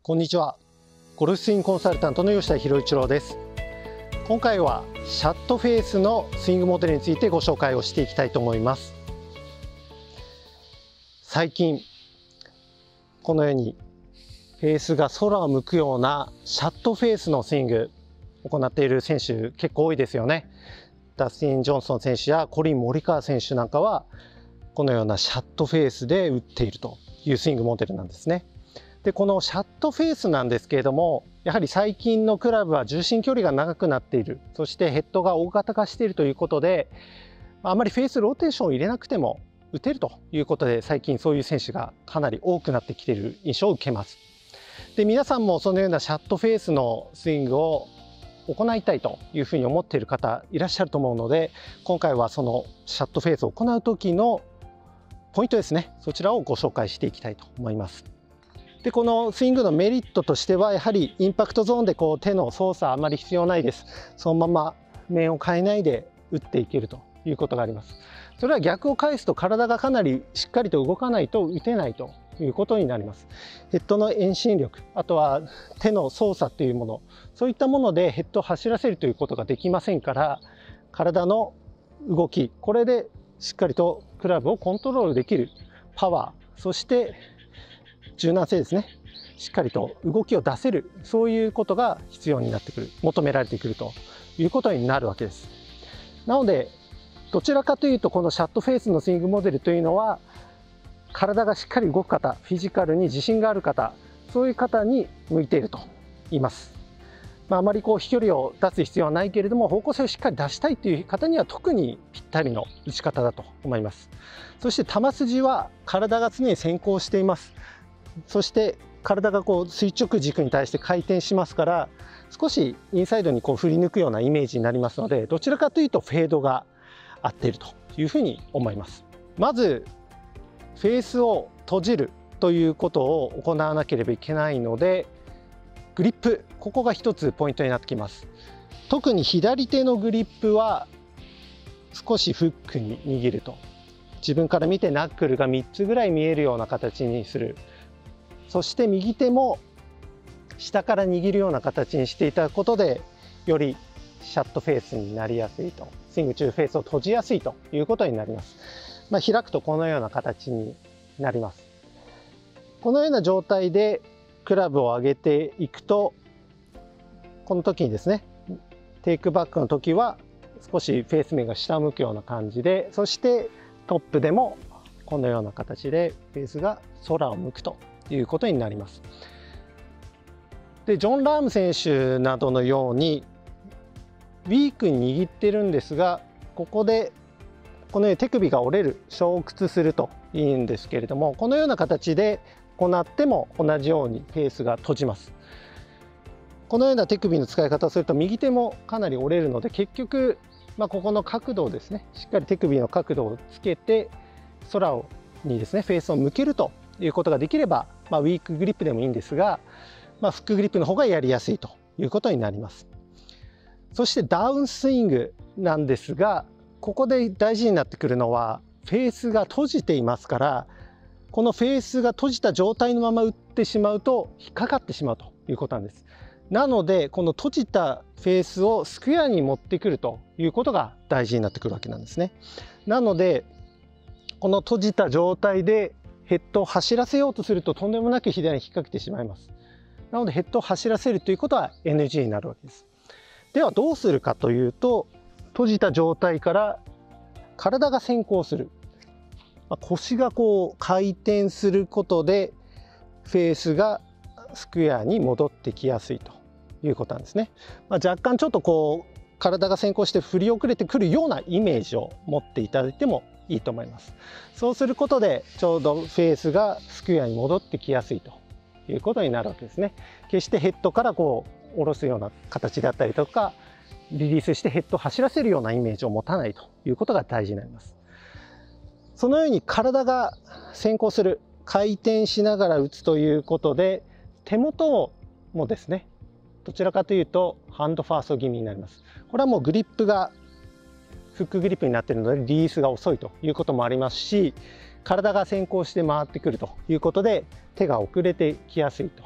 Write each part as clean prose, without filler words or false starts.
こんにちは。ゴルフスイングコンサルタントの吉田博一郎です。今回はシャットフェースのスイングモデルについてご紹介をしていきたいと思います。最近このようにフェースが空を向くようなシャットフェースのスイングを行っている選手結構多いですよね。ダスティン・ジョンソン選手やコリン・モリカワ選手なんかはこのようなシャットフェースで打っているというスイングモデルなんですね。でこのシャットフェースなんですけれども、やはり最近のクラブは重心距離が長くなっている、そしてヘッドが大型化しているということで、あまりフェースローテーションを入れなくても打てるということで、最近そういう選手がかなり多くなってきている印象を受けます。で皆さんもそのようなシャットフェースのスイングを行いたいというふうに思っている方いらっしゃると思うので、今回はそのシャットフェースを行う時のポイントですね、そちらをご紹介していきたいと思います。でこのスイングのメリットとしては、やはりインパクトゾーンで手の操作あまり必要ないです。そのまま面を変えないで打っていけるということがあります。それは逆を返すと体がかなりしっかりと動かないと打てないということになります。ヘッドの遠心力、あとは手の操作というもの、そういったものでヘッドを走らせるということができませんから、体の動き、これでしっかりとクラブをコントロールできるパワー、そして柔軟性ですね、しっかりと動きを出せる、そういうことが必要になってくる、求められてくるということになるわけです。なのでどちらかというと、このシャットフェースのスイングモデルというのは、体がしっかり動く方、フィジカルに自信がある方、そういう方に向いていると言います。あまり飛距離を出す必要はないけれども、方向性をしっかり出したいという方には特にぴったりの打ち方だと思います。そして球筋は体が常に先行しています。そして体が垂直軸に対して回転しますから、少しインサイドに振り抜くようなイメージになりますので、どちらかというとフェードが合っているというふうに思います。まずフェースを閉じるということを行わなければいけないので、グリップ、ここが一つポイントになってきます。特に左手のグリップは少しフックに握ると、自分から見てナックルが3つぐらい見えるような形にする。そして右手も下から握るような形にしていただくことで、よりシャットフェースになりやすいと、スイング中フェースを閉じやすいということになります。開くとこのような形になります。このような状態でクラブを上げていくと、この時にですね、テイクバックの時は少しフェース面が下を向くような感じで、そしてトップでもこのような形でフェースが空を向くということになります。でジョン・ラーム選手などのようにウィークに握ってるんですが、ここでこのように手首が折れる、衝屈するといいんですけれども、このような形で行っても同じようにフェースが閉じます。このような手首の使い方をすると右手もかなり折れるので、結局、ここの角度をですね、しっかり手首の角度をつけて空にですねフェースを向けるということができれば、ウィークグリップでもいいんですが、フックグリップの方がやりやすいということになります。そしてダウンスイングなんですが、ここで大事になってくるのは、フェースが閉じていますから、このフェースが閉じた状態のまま打ってしまうと引っかかってしまうということなんです。なのでこの閉じたフェースをスクエアに持ってくるということが大事になってくるわけなんですね。なのでこの閉じた状態でヘッドを走らせようとすると、とんでもなく左に引っ掛けてしまいます。なのでヘッドを走らせるということは NG になるわけです。ではどうするかというと、閉じた状態から体が先行する、腰が回転することでフェースがスクエアに戻ってきやすいということなんですね。若干ちょっと体が先行して振り遅れてくるようなイメージを持っていただいてもいいと思います。そうすることでちょうどフェースがスクエアに戻ってきやすいということになるわけですね。決してヘッドから下ろすような形だったりとか、リリースしてヘッドを走らせるようなイメージを持たないということが大事になります。そのように体が先行する、回転しながら打つということで、手元もですね、どちらかというとハンドファースト気味になります。これはもうグリップがフックグリップになっているのでリリースが遅いということもありますし、体が先行して回ってくるということで手が遅れてきやすいと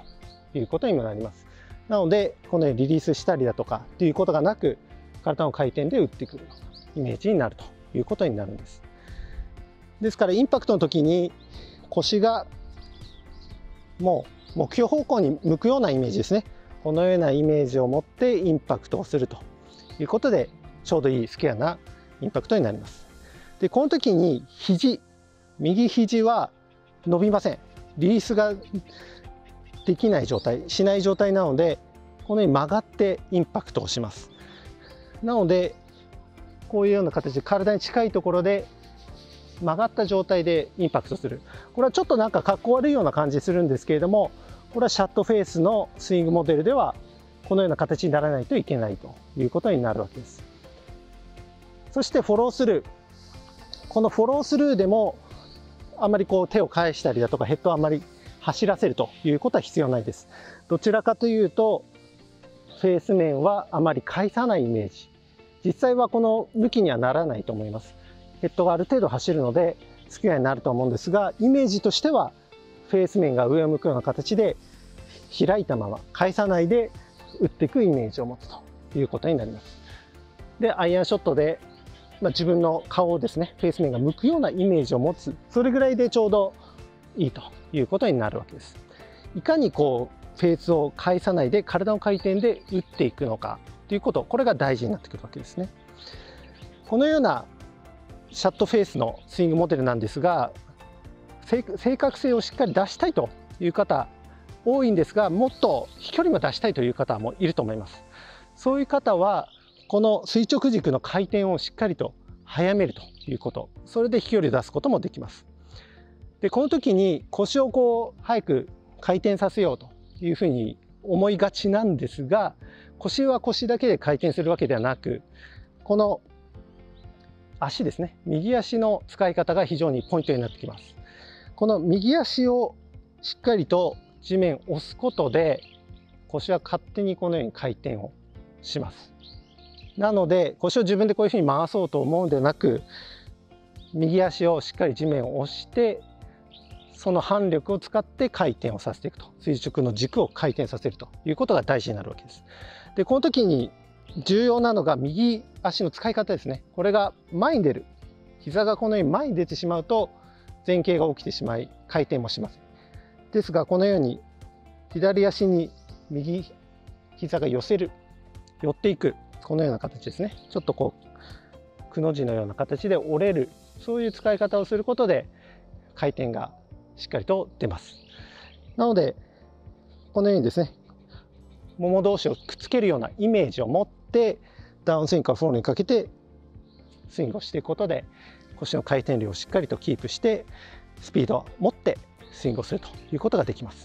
いうことにもなります。なのでこのようにリリースしたりだとかっていうことがなく、体の回転で打ってくるイメージになるということになるんです。ですからインパクトの時に腰がもう目標方向に向くようなイメージですね。このようなイメージを持ってインパクトをするということで、ちょうどいいスクエアなインパクトになります。でこの時に右肘は伸びません。リリースができない状態、しない状態なので、このように曲がってインパクトをします。なのでこういうような形で体に近いところで曲がった状態でインパクトする。これはちょっとなんかかっこ悪いような感じするんですけれども、これはシャットフェースのスイングモデルではこのような形にならないといけないということになるわけです。そしてフォロースルー。このフォロースルーでもあまりこう手を返したりだとかヘッドをあまり走らせるということは必要ないです。どちらかというとフェース面はあまり返さないイメージ。実際はこの向きにはならないと思います。ヘッドがある程度走るのでスクエアになると思うんですが、イメージとしてはフェース面が上を向くような形で開いたまま返さないで打っていくイメージを持つということになります。でアイアンショットで、自分の顔をですね、フェース面が向くようなイメージを持つ、それぐらいでちょうどいいということになるわけです。いかにこうフェースを返さないで体の回転で打っていくのかということ、これが大事になってくるわけですね。このようなシャットフェースのスイングモデルなんですが、正確性をしっかり出したいという方多いんですが、もっと飛距離も出したいという方もいると思います。そういう方はこの垂直軸の回転をしっかりと速めるということ、それで飛距離を出すこともできます。でこの時に腰をこう早く回転させようというふうに思いがちなんですが、腰は腰だけで回転するわけではなく、この足ですね、右足の使い方が非常にポイントになってきます。この右足をしっかりと地面を押すことで腰は勝手にこのように回転をします。なので腰を自分でこういうふうに回そうと思うんではなく、右足をしっかり地面を押してその反力を使って回転をさせていくと、垂直の軸を回転させるということが大事になるわけです。でこの時に重要なのが右足の使い方ですね。これが前に出る、膝がこのように前に出てしまうと前傾が起きてしまい回転もしません。ですがこのように左足に右膝が寄っていく、このような形ですね。ちょっとこうくの字のような形で折れる、そういう使い方をすることで回転がしっかりと出ます。なのでこのようにですね、もも同士をくっつけるようなイメージを持ってダウンスイングからフォローにかけてスイングをしていくことで、腰の回転量をしっかりとキープしてスピードを持ってスイングをするということができます。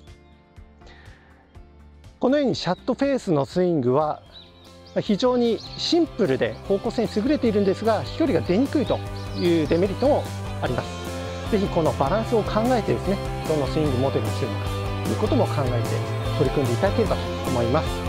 このようにシャットフェースのスイングは非常にシンプルで方向性に優れているんですが、飛距離が出にくいというデメリットもあります。ぜひこのバランスを考えてですね、どのスイングモデルにするのかということも考えて取り組んでいただければと思います。